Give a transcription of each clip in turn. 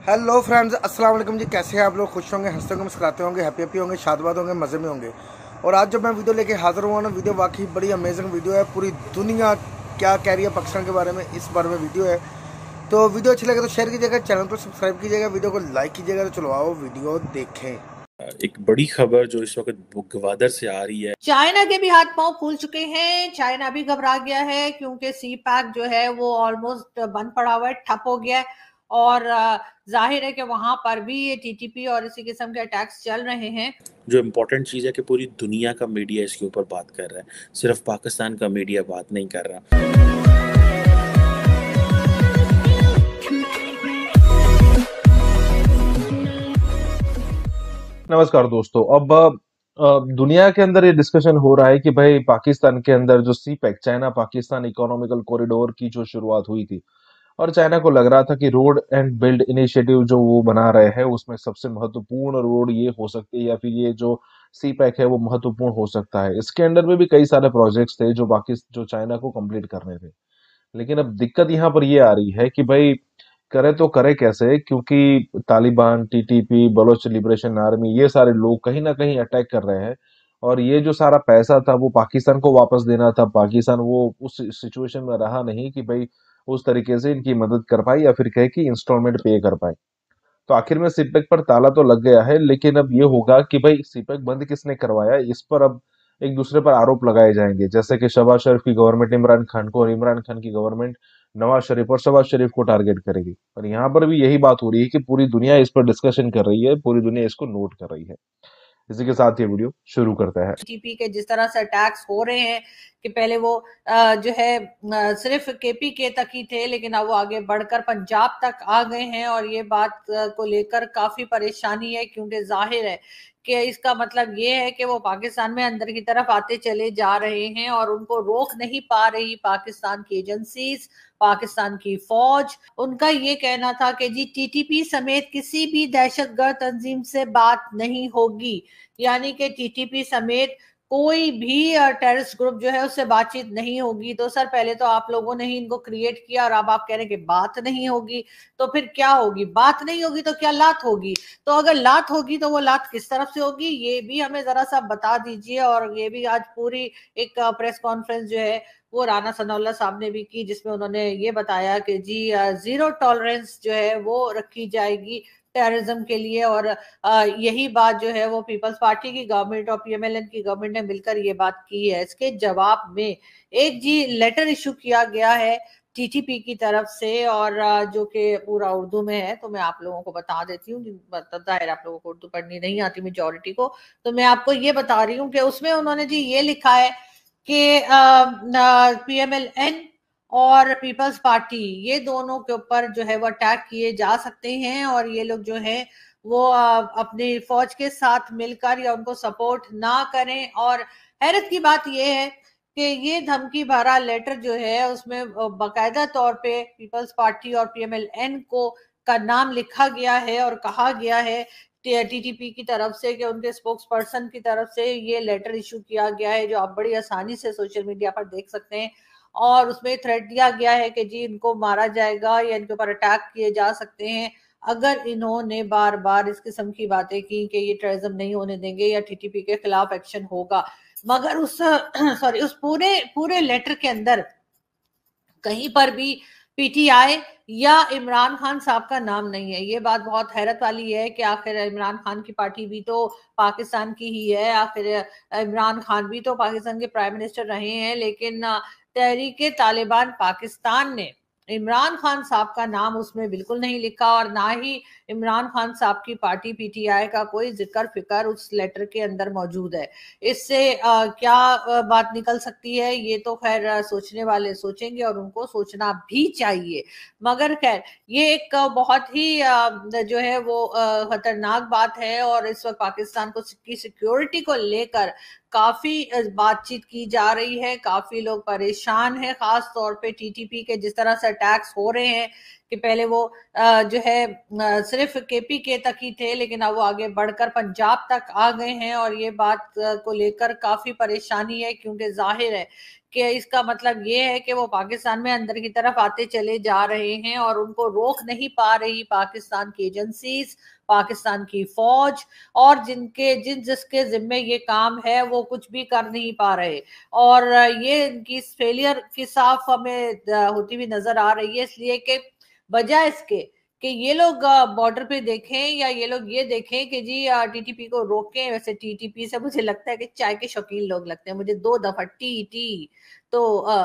Hello friends, अस्सलाम वालेकुम जी। कैसे हैं आप लोग? खुश होंगे, हंसते होंगे, मुस्कुराते होंगे, हैप्पी होंगे, शादबाद होंगे, मज़े में होंगे। और आज जब मैं वीडियो लेके हाजिर हुआ ना, वीडियो वाकई बड़ी अमेजिंग वीडियो है। पूरी दुनिया क्या कह रही है पाकिस्तान के बारे में, इस बारे में वीडियो है। तो वीडियो अच्छी लगे तो शेयर कीजिएगा, चैनल को सब्सक्राइब कीजिएगा, वीडियो को लाइक कीजिएगा। तो चलो आओ वीडियो देखें। एक बड़ी खबर जो इस वक्त गवादर से आ रही है। चाइना के भी हाथ पांव फूल चुके हैं। चाइना भी घबरा गया है क्योंकि सी पैक जो है वो ऑलमोस्ट बंद पड़ा हुआ है, ठप हो गया है। और जाहिर है कि वहां पर भी ये टीटीपी और इसी किस्म के अटैक्स चल रहे हैं। जो इम्पोर्टेंट चीज़ है कि पूरी दुनिया का मीडिया इसके ऊपर बात कर रहा है, सिर्फ पाकिस्तान का मीडिया बात नहीं कर रहा। नमस्कार दोस्तों। अब दुनिया के अंदर ये डिस्कशन हो रहा है कि भाई पाकिस्तान के अंदर जो CPEC China Pakistan economical corridor की जो शुरुआत हुई थी, और चाइना को लग रहा था कि रोड एंड बिल्ड इनिशिएटिव जो वो बना रहे हैं उसमें सबसे महत्वपूर्ण रोड ये हो सकती है, या फिर ये जो सी पैक है वो महत्वपूर्ण हो सकता है। इसके अंडर में भी कई सारे प्रोजेक्ट्स थे जो चाइना को कंप्लीट करने थे। लेकिन अब दिक्कत यहाँ पर ये आ रही है कि भाई करे तो करे कैसे, क्योंकि Taliban, TTP, Baloch liberation army, ये सारे लोग कहीं ना कहीं अटैक कर रहे हैं। और ये जो सारा पैसा था वो पाकिस्तान को वापस देना था। पाकिस्तान वो उस सिचुएशन में रहा नहीं कि भाई उस तरीके से इनकी मदद कर पाए या फिर कहे कि इंस्टॉलमेंट पे कर पाए। तो आखिर में सीपेक पर ताला तो लग गया है, लेकिन अब ये होगा कि भाई सीपेक बंद किसने करवाया, इस पर अब एक दूसरे पर आरोप लगाए जाएंगे। जैसे कि शहबाज शरीफ की गवर्नमेंट इमरान खान को, और इमरान खान की गवर्नमेंट नवाज शरीफ और शहबाज शरीफ को टारगेट करेगी। और यहाँ पर भी यही बात हो रही है कि पूरी दुनिया इस पर डिस्कशन कर रही है, पूरी दुनिया इसको नोट कर रही है। इसी के साथ ये वीडियो शुरू करता है। टीपी के जिस तरह से अटैक्स हो रहे हैं कि पहले वो जो है सिर्फ केपी के तक ही थे, लेकिन अब वो आगे बढ़कर पंजाब तक आ गए हैं। और ये बात को लेकर काफी परेशानी है क्योंकि जाहिर है कि इसका मतलब ये है कि वो पाकिस्तान में अंदर की तरफ आते चले जा रहे हैं और उनको रोक नहीं पा रही पाकिस्तान की एजेंसीज, पाकिस्तान की फौज। उनका ये कहना था कि जी टीटीपी समेत किसी भी दहशतगर्द तंजीम से बात नहीं होगी, यानी कि टीटीपी समेत कोई भी टेररिस्ट ग्रुप जो है उससे बातचीत नहीं होगी। तो सर पहले तो आप लोगों ने ही इनको क्रिएट किया और अब आप कह रहे हैं कि बात नहीं होगी, तो फिर क्या होगी? बात नहीं होगी तो क्या लात होगी? तो अगर लात होगी तो वो लात किस तरफ से होगी, ये भी हमें जरा सा बता दीजिए। और ये भी आज पूरी एक प्रेस कॉन्फ्रेंस जो है वो राना सनाउल्लाह साहब ने भी की, जिसमें उन्होंने ये बताया कि जी जीरो टॉलरेंस जो है वो रखी जाएगी टेररिज्म के लिए। और यही बात जो है वो पीपल्स पार्टी की गवर्नमेंट और पीएमएलएन की गवर्नमेंट ने मिलकर ये बात की है। इसके जवाब में एक जी लेटर इशू किया गया है टीटीपी की तरफ से, और जो कि पूरा उर्दू में है। तो मैं आप लोगों को बता देती हूँ, जाहिर आप लोगों को उर्दू पढ़नी नहीं आती मेजोरिटी को, तो मैं आपको ये बता रही हूँ कि उसमें उन्होंने जी ये लिखा है कि पीएमएलएन और पीपल्स पार्टी ये दोनों के ऊपर जो है वो अटैक किए जा सकते हैं, और ये लोग जो है वो अपनी फौज के साथ मिलकर या उनको सपोर्ट ना करें। और हैरत की बात ये है कि ये धमकी भरा लेटर जो है उसमें बाकायदा तौर पे पीपल्स पार्टी और पीएमएलएन को का नाम लिखा गया है और कहा गया है टीटीपी की तरफ से कि उनके स्पोक्स पर्सन की तरफ से ये लेटर इशू किया गया है, जो आप बड़ी आसानी से सोशल मीडिया पर देख सकते हैं। और उसमें थ्रेट दिया गया है कि जी इनको मारा जाएगा या इनके ऊपर अटैक किए जा सकते हैं अगर इन्होंने बार बार इस किस्म की बातें की कि ये टेररिज्म नहीं होने देंगे या टीटीपी के खिलाफ एक्शन होगा। मगर उस सॉरी उस पूरे पूरे लेटर के अंदर कहीं पर भी पीटीआई या इमरान खान साहब का नाम नहीं है। ये बात बहुत हैरत वाली है कि आखिर इमरान खान की पार्टी भी तो पाकिस्तान की ही है, आखिर इमरान खान भी तो पाकिस्तान के प्राइम मिनिस्टर रहे हैं। लेकिन तहरीके तालिबान पाकिस्तान ने इमरान खान साहब का नाम उसमें बिल्कुल नहीं लिखा, और ना ही इमरान खान साहब की पार्टी पीटीआई का कोई जिक्र फिक्र उस लेटर के अंदर मौजूद है। इससे क्या बात निकल सकती है, ये तो खैर सोचने वाले सोचेंगे और उनको सोचना भी चाहिए। मगर खैर ये एक बहुत ही जो है वो खतरनाक बात है। और इस वक्त पाकिस्तान को की सिक्योरिटी को लेकर काफी बातचीत की जा रही है, काफी लोग परेशान हैं, खास तौर पे टीटीपी के जिस तरह से अटैक्स हो रहे हैं कि पहले वो जो है सिर्फ केपी के तक ही थे, लेकिन अब वो आगे बढ़कर पंजाब तक आ गए हैं। और ये बात को लेकर काफी परेशानी है, क्योंकि जाहिर है कि इसका मतलब ये है कि वो पाकिस्तान में अंदर की तरफ आते चले जा रहे हैं और उनको रोक नहीं पा रही पाकिस्तान की एजेंसीज, पाकिस्तान की फौज, और जिसके जिम्मे ये काम है वो कुछ भी कर नहीं पा रहे। और ये इनकी फेलियर की साफ हमें होती हुई नजर आ रही है, इसलिए कि बजाय इसके कि ये लोग बॉर्डर पे देखें या ये लोग ये देखें कि जी टीटीपी को रोकें। वैसे टीटीपी से मुझे लगता है कि चाय के शौकीन लोग लगते हैं मुझे, 2 दफा टी टी। तो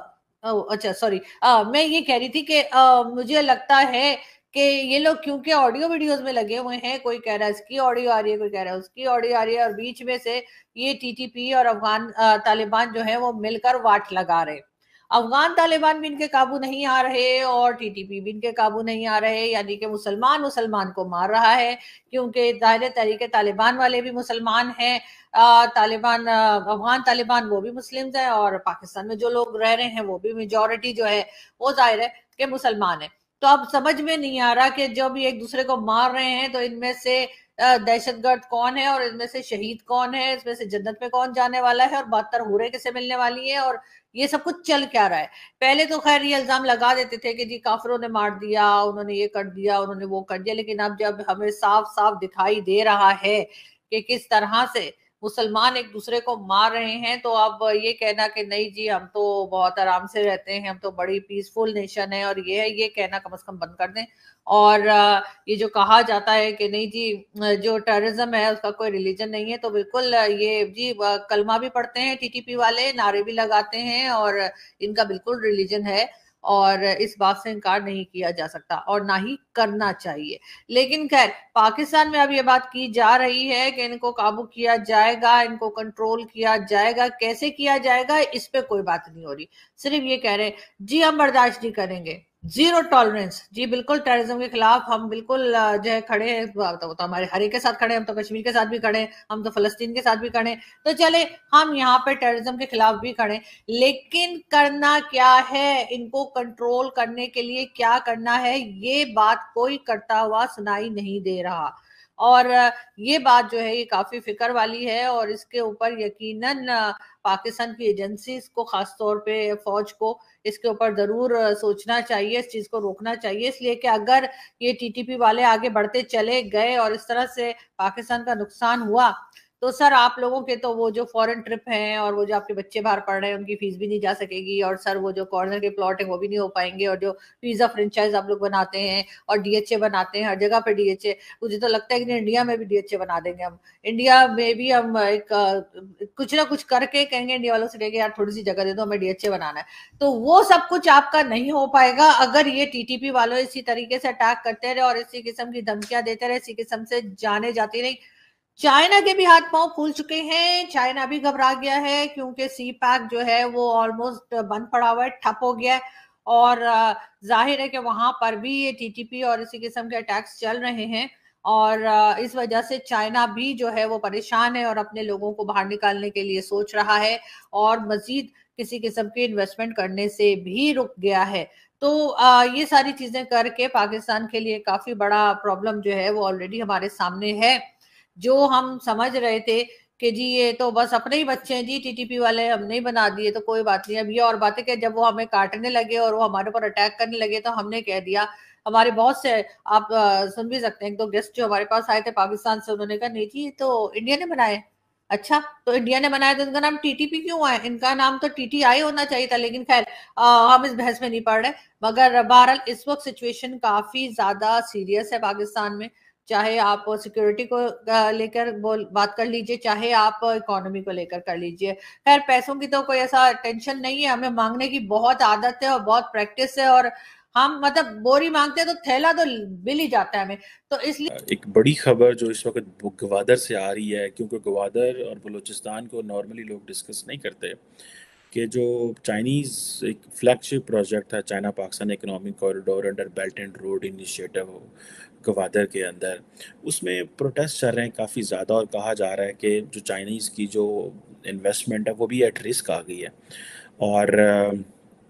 अच्छा सॉरी, मैं ये कह रही थी कि मुझे लगता है कि ये लोग क्योंकि ऑडियो वीडियोस में लगे हुए हैं, कोई कह रहा है इसकी ऑडियो आ रही है, कोई कह रहा है उसकी ऑडियो आ रही है, और बीच में से ये टीटीपी और अफगान तालिबान जो है वो मिलकर वाट लगा रहे। अफगान तालिबान भी इनके काबू नहीं आ रहे और टीटीपी भी इनके काबू नहीं आ रहे, यानी कि मुसलमान मुसलमान को मार रहा है, क्योंकि जाहिर तरीके तालिबान वाले भी मुसलमान हैं, तालिबान अफगान तालिबान वो भी मुस्लिम है, और पाकिस्तान में जो लोग रह रहे हैं वो भी मेजोरिटी जो है वो जाहिर है कि मुसलमान है। तो अब समझ में नहीं आ रहा कि जब ये एक दूसरे को मार रहे हैं तो इनमें से दहशतगर्द कौन है और इनमें से शहीद कौन है, इसमें से जन्नत में कौन जाने वाला है और 72 हूरें किसे मिलने वाली है, और ये सब कुछ चल क्या रहा है। पहले तो खैर ये इल्जाम लगा देते थे कि जी काफिरों ने मार दिया, उन्होंने ये कर दिया, उन्होंने वो कर दिया, लेकिन अब जब हमें साफ साफ दिखाई दे रहा है कि किस तरह से मुसलमान एक दूसरे को मार रहे हैं, तो अब ये कहना कि नहीं जी हम तो बहुत आराम से रहते हैं, हम तो बड़ी पीसफुल नेशन है और ये है, ये कहना कम से कम बंद कर दें। और ये जो कहा जाता है कि नहीं जी जो टेररिज्म है उसका कोई रिलीजन नहीं है, तो बिल्कुल ये जी कलमा भी पढ़ते हैं टीटीपी वाले, नारे भी लगाते हैं, और इनका बिल्कुल रिलीजन है, और इस बात से इनकार नहीं किया जा सकता और ना ही करना चाहिए। लेकिन खैर पाकिस्तान में अब ये बात की जा रही है कि इनको काबू किया जाएगा, इनको कंट्रोल किया जाएगा, कैसे किया जाएगा इस पे कोई बात नहीं हो रही, सिर्फ ये कह रहे हैं जी हम बर्दाश्त नहीं करेंगे, जीरो टॉलरेंस, जी बिल्कुल टेररिज्म के खिलाफ हम बिल्कुल जो है खड़े हैं, तो हमारे हरे के साथ खड़े हैं, हम तो कश्मीर के साथ भी खड़े हैं, हम तो फलस्तीन के साथ भी खड़े हैं, तो चले हम यहाँ पे टेररिज्म के खिलाफ भी खड़े, लेकिन करना क्या है, इनको कंट्रोल करने के लिए क्या करना है, ये बात कोई करता हुआ सुनाई नहीं दे रहा। और ये बात जो है ये काफी फिक्र वाली है, और इसके ऊपर यकीनन पाकिस्तान की एजेंसीज को, खासतौर पे फौज को, इसके ऊपर जरूर सोचना चाहिए, इस चीज को रोकना चाहिए, इसलिए कि अगर ये टीटीपी वाले आगे बढ़ते चले गए और इस तरह से पाकिस्तान का नुकसान हुआ, तो सर आप लोगों के तो वो जो फॉरेन ट्रिप हैं और वो जो आपके बच्चे बाहर पढ़ रहे हैं उनकी फीस भी नहीं जा सकेगी, और सर वो जो कॉर्नर के प्लॉट है वो भी नहीं हो पाएंगे, और जो पिज्जा फ्रेंचाइज आप लोग बनाते हैं और डीएचए बनाते हैं हर जगह पे डीएचए, मुझे तो लगता है कि इंडिया में भी डीएचए बना देंगे हम, इंडिया में भी हम एक कुछ ना कुछ करके कहेंगे इंडिया वालों से कि यार थोड़ी सी जगह दे दो हमें डीएचए बनाना है, तो वो सब कुछ आपका नहीं हो पाएगा अगर ये टीटीपी वालों इसी तरीके से अटैक करते रहे और इसी किस्म की धमकियां देते रहे, इसी किस्म से जाने जाती रही। चाइना के भी हाथ पांव फूल चुके हैं, चाइना भी घबरा गया है, क्योंकि सी पैक जो है वो ऑलमोस्ट बंद पड़ा हुआ है, ठप हो गया है, और जाहिर है कि वहां पर भी ये टीटीपी और इसी किस्म के अटैक्स चल रहे हैं, और इस वजह से चाइना भी जो है वो परेशान है और अपने लोगों को बाहर निकालने के लिए सोच रहा है, और मजीद किसी किस्म की इन्वेस्टमेंट करने से भी रुक गया है। तो ये सारी चीजें करके पाकिस्तान के लिए काफी बड़ा प्रॉब्लम जो है वो ऑलरेडी हमारे सामने है। जो हम समझ रहे थे कि जी ये तो बस अपने ही बच्चे हैं जी, टीटीपी वाले हमने ही बना दिए तो कोई बात नहीं। अब ये और बात है कि जब वो हमें काटने लगे और वो हमारे ऊपर अटैक करने लगे तो हमने कह दिया, हमारे बहुत से आप सुन भी सकते हैं, एक दो गेस्ट जो हमारे पास आए थे पाकिस्तान से, उन्होंने कहा नहीं जी ये तो इंडिया ने बनाए। अच्छा तो इंडिया ने बनाया तो इनका नाम टीटीपी क्यों है, इनका नाम तो टीटीआई होना चाहिए था, लेकिन खैर हम इस बहस में नहीं पड़ रहे। मगर बहरहाल इस वक्त सिचुएशन काफी ज्यादा सीरियस है पाकिस्तान में, चाहे आप सिक्योरिटी को लेकर बात कर लीजिए, चाहे आप इकोनॉमी को लेकर कर लीजिए। खैर पैसों की तो कोई ऐसा टेंशन नहीं है, हमें मांगने की बहुत आदत है और बहुत प्रैक्टिस है, और हम मतलब बोरी मांगते हैं तो थैला तो मिल ही जाता है हमें, तो इसलिए एक बड़ी खबर जो इस वक्त गवादर से आ रही है, क्योंकि गवादर और बलूचिस्तान को नॉर्मली लोग डिस्कस नहीं करते, कि जो चाइनीज़ एक फ्लैगशिप प्रोजेक्ट था China Pakistan economic corridor under belt and road initiative Gwadar के अंदर, उसमें प्रोटेस्ट चल रहे हैं काफ़ी ज़्यादा, और कहा जा रहा है कि जो चाइनीज़ की जो इन्वेस्टमेंट है वो भी एट रिस्क आ गई है। और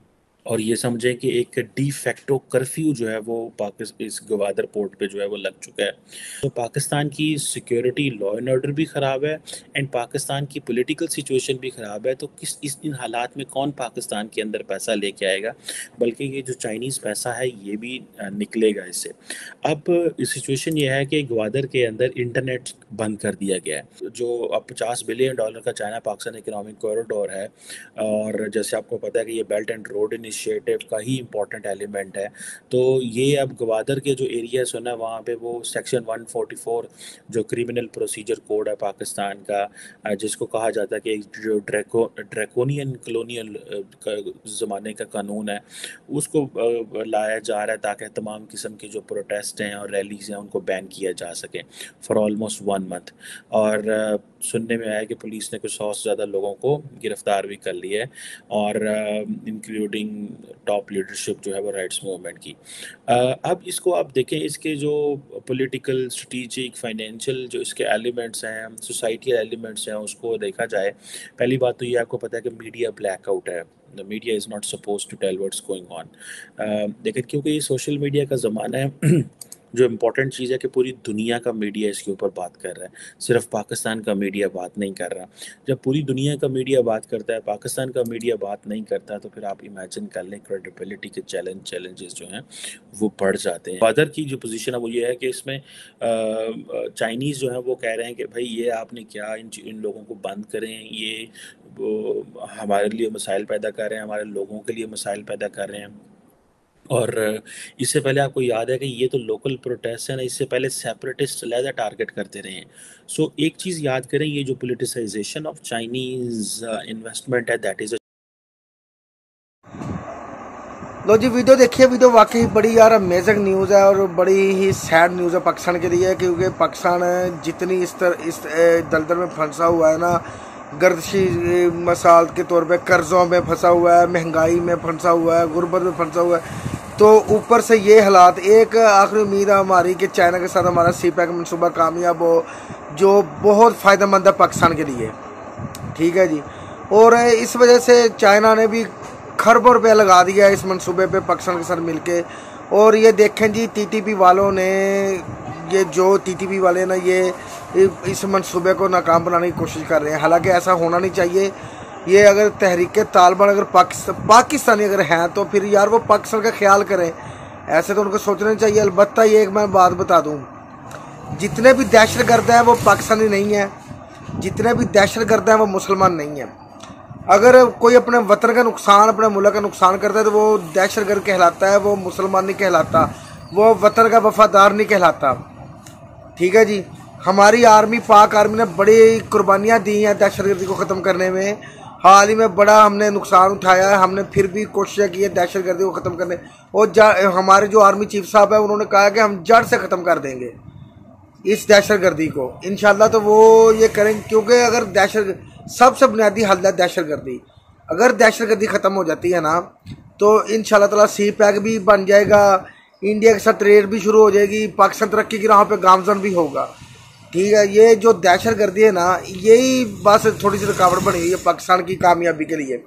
और ये समझें कि एक डी फैक्टो कर्फ्यू जो है वो पाकिस्तान इस गवादर पोर्ट पे जो है वो लग चुका है। तो पाकिस्तान की सिक्योरिटी लॉ एंड ऑर्डर भी ख़राब है एंड पाकिस्तान की पॉलिटिकल सिचुएशन भी ख़राब है। तो इन हालात में कौन पाकिस्तान के अंदर पैसा लेके आएगा, बल्कि ये जो चाइनीज़ पैसा है ये भी निकलेगा इससे। अब सिचुएशन ये है कि ग्वादर के अंदर इंटरनेट बंद कर दिया गया है। जो अब $50 बिलियन का चाइना पाकिस्तान इकोनॉमिक कॉरिडोर है, और जैसे आपको पता है कि ये बेल्ट एंड रोड इनिशिएटिव का ही इम्पोर्टेंट एलिमेंट है। तो ये अब ग्वादर के जो एरियाज है ना, वहाँ पे वो सेक्शन 144 जो क्रिमिनल प्रोसीजर कोड है पाकिस्तान का, जिसको कहा जाता है कि जो ड्रैकोनियन कलोनियल ज़माने का कानून है, उसको लाया जा रहा है ताकि तमाम किस्म के जो प्रोटेस्ट हैं और रैलीज हैं उनको बैन किया जा सके फॉर ऑलमोस्ट 1 मंथ। और सुनने में आया कि पुलिस ने कुछ 100 से ज़्यादा लोगों को गिरफ्तार भी कर लिया है, और इंक्लूडिंग टॉप लीडरशिप जो है वो राइट्स मूवमेंट की। अब इसको आप देखें, इसके जो पॉलिटिकल, स्ट्रेटेजिक, फाइनेंशियल जो इसके एलिमेंट्स हैं, सोसाइटियल एलिमेंट्स हैं, उसको देखा जाए। पहली बात तो ये आपको पता है कि मीडिया ब्लैकआउट है। The media is not suppose to tell what's going on, लेकिन क्योंकि ये सोशल मीडिया का ज़माना है जो इम्पोर्टेंट चीज़ है कि पूरी दुनिया का मीडिया इसके ऊपर बात कर रहा है, सिर्फ पाकिस्तान का मीडिया बात नहीं कर रहा। जब पूरी दुनिया का मीडिया बात करता है, पाकिस्तान का मीडिया बात नहीं करता, तो फिर आप इमेजिन कर लें क्रेडिबिलिटी के चैलेंजेस जो हैं वो बढ़ जाते हैं। ग्वादर की जो पोजीशन है वो ये है कि इसमें चाइनीज़ जो है वो कह रहे हैं कि भाई ये आपने क्या इन लोगों को बंद करें, ये हमारे लिए मसाइल पैदा कर रहे हैं, हमारे लोगों के लिए मसाइल पैदा कर रहे हैं। और इससे पहले आपको याद है कि ये तो लोकल प्रोटेस्ट है ना, इससे पहले सेपरेटिस्ट अलहदा टारगेट करते रहे हैं। सो एक चीज़ याद करें, ये जो पोलिटिसाइजेशन ऑफ चाइनीज़ इन्वेस्टमेंट है, दैट इज़ लो जी, वीडियो देखिए। वीडियो वाकई बड़ी यार अमेजिंग न्यूज़ है और बड़ी ही सैड न्यूज़ है पाकिस्तान के लिए, क्योंकि पाकिस्तान जितनी इस दलदल में फंसा हुआ है ना, गर्दिशी मसाल के तौर पे कर्ज़ों में फंसा हुआ है, महंगाई में फंसा हुआ है, गुर्बत में फंसा हुआ है, तो ऊपर से ये हालात। एक आखिरी उम्मीद है हमारी कि चाइना के साथ हमारा CPEC मनसूबा कामयाब हो, जो बहुत फ़ायदेमंद है पाकिस्तान के लिए। ठीक है जी। और इस वजह से चाइना ने भी खरबों रुपया लगा दिया है इस मंसूबे पे पाकिस्तान के साथ मिलके। और ये देखें जी, TTP वालों ने, ये जो TTP वाले ना, ये इस मंसूबे को नाकाम बनाने की कोशिश कर रहे हैं। हालांकि ऐसा होना नहीं चाहिए। ये अगर तहरीक तालिबान अगर पाकिस्तानी अगर हैं, तो फिर यार वो पाकिस्तान का ख्याल करें, ऐसे तो उनको सोचना चाहिए। अलबत्ता ये एक मैं बात बता दूं, जितने भी दहशतगर्द हैं वो पाकिस्तानी नहीं है, जितने भी दहशतगर्द हैं वो मुसलमान नहीं है। अगर कोई अपने वतन का नुकसान, अपने मुल्क का नुकसान करता है, तो वो दहशतगर्द कहलाता है, वो मुसलमान नहीं कहलाता, वो वतन का वफादार नहीं कहलाता। ठीक है जी। हमारी आर्मी, पाक आर्मी ने बड़ी कुर्बानियाँ दी हैं दहशतगर्दी को ख़त्म करने में। हाल ही में बड़ा हमने नुकसान उठाया है, हमने फिर भी कोशिश की है दहशतगर्दी को ख़त्म करने। और हमारे जो आर्मी चीफ साहब है, उन्होंने कहा कि हम जड़ से ख़त्म कर देंगे इस दहशतगर्दी को इंशाल्लाह। तो वो ये करेंगे, क्योंकि अगर सबसे बुनियादी हल है दहशतगर्दी। अगर दहशतगर्दी ख़त्म हो जाती है ना, तो इंशाल्लाह ताला CPEC भी बन जाएगा, इंडिया के साथ ट्रेड भी शुरू हो जाएगी, पाकिस्तान तरक्की की राह पे गामजन भी होगा। ठीक है। ये जो दहशतगर्दी है ना, यही बस थोड़ी सी रुकावट बनी हुई है पाकिस्तान की कामयाबी के लिए।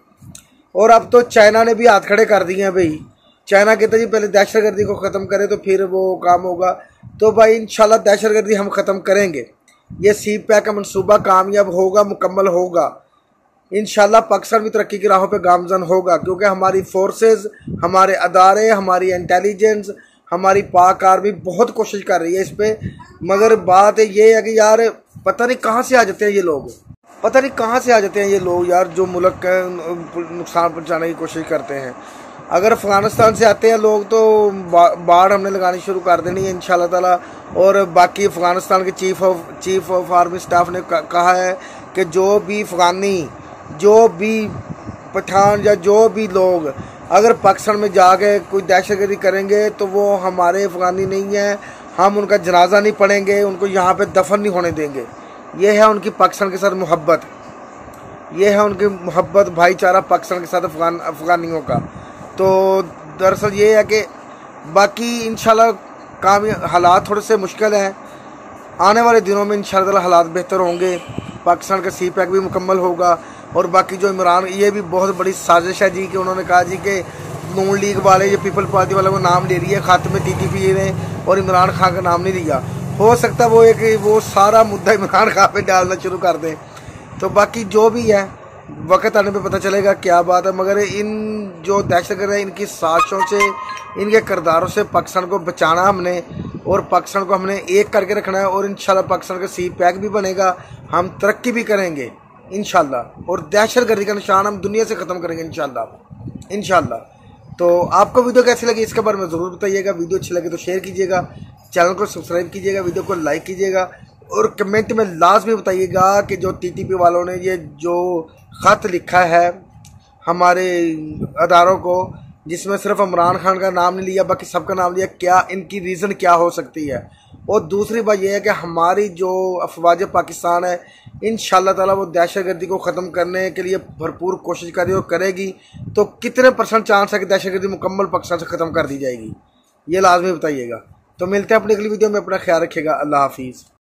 और अब तो चाइना ने भी हाथ खड़े कर दिए हैं भाई। चाइना कहता जी पहले दहशतगर्दी को ख़त्म करे तो फिर वो काम होगा। तो भाई इंशाल्लाह दहशतगर्दी हम ख़त्म करेंगे। ये CPEC का मनसूबा कामयाब होगा, मुकम्मल होगा इंशाल्लाह। पाकिस्तान भी तरक्की की राहों पे गामजन होगा, क्योंकि हमारी फोर्सेस, हमारे अदारे, हमारी इंटेलिजेंस, हमारी पाक आर्मी बहुत कोशिश कर रही है इस पे। मगर बात ये है कि यार पता नहीं कहाँ से आ जाते हैं ये लोग, पता नहीं कहाँ से आ जाते हैं ये लोग यार, जो मुल्क का नुकसान पहुँचाने की कोशिश करते हैं। अगर अफ़गानिस्तान से आते हैं लोग, तो बाढ़ हमने लगानी शुरू कर देनी है इंशाल्लाह ताला। और बाकी अफ़गानिस्तान के चीफ ऑफ आर्मी स्टाफ ने कहा है कि जो भी अफ़गानी, जो भी पठान या जो भी लोग अगर पाकिस्तान में जाके कोई दहशतगर्दी करेंगे, तो वो हमारे अफ़गानी नहीं हैं, हम उनका जनाजा नहीं पढ़ेंगे, उनको यहाँ पे दफन नहीं होने देंगे। ये है उनकी पाकिस्तान के साथ मोहब्बत, ये है उनकी मोहब्बत, भाईचारा पाकिस्तान के साथ अफ़गानियों का। तो दरअसल ये है कि बाकी इंशाल्लाह हालात थोड़े से मुश्किल हैं। आने वाले दिनों में इंशाल्लाह हालात बेहतर होंगे, पाकिस्तान का CPEC भी मुकम्मल होगा। और बाकी जो इमरान, ये भी बहुत बड़ी साजिश है जी कि उन्होंने कहा जी कि नून लीग वाले, ये पीपल पार्टी वाले वो नाम ले रही है, खाते में TTP ने और इमरान खान का नाम नहीं दिया। हो सकता वो है कि वो सारा मुद्दा इमरान खान पे डालना शुरू कर दें। तो बाकी जो भी है वक्त आने पे पता चलेगा क्या बात है। मगर इन जो दहशतगर्द है, इनकी साजिशों से, इनके किरदारों से पाकिस्तान को बचाना हमने, और पाकिस्तान को हमने एक करके रखना है। और इंशाल्लाह पाकिस्तान का CPEC भी बनेगा, हम तरक्की भी करेंगे इंशाल्लाह, और दहशतगर्दी का निशान हम दुनिया से ख़त्म करेंगे इंशाल्लाह। तो आपको वीडियो कैसी लगी इसके बारे में ज़रूर बताइएगा। वीडियो अच्छी लगे तो शेयर कीजिएगा, चैनल को सब्सक्राइब कीजिएगा, वीडियो को लाइक कीजिएगा, और कमेंट में लाजमी बताइएगा कि जो TTP वालों ने ये जो ख़त लिखा है हमारे अदारों को, जिसमें सिर्फ इमरान खान का नाम नहीं लिया बाकी सबका नाम लिया, क्या इनकी रीज़न क्या हो सकती है। और दूसरी बात यह है कि हमारी जो अफवाज पाकिस्तान है इंशाल्लाह ताला वो दहशतगर्दी को ख़त्म करने के लिए भरपूर कोशिश कर रही और करेगी। तो कितने % चांस है कि दहशतगर्दी मुकम्मल पाकिस्तान से ख़त्म कर दी जाएगी, ये लाजमी बताइएगा। तो मिलते हैं अपनी अगली वीडियो में, अपना ख्याल रखिएगा। अल्लाह हाफिज़।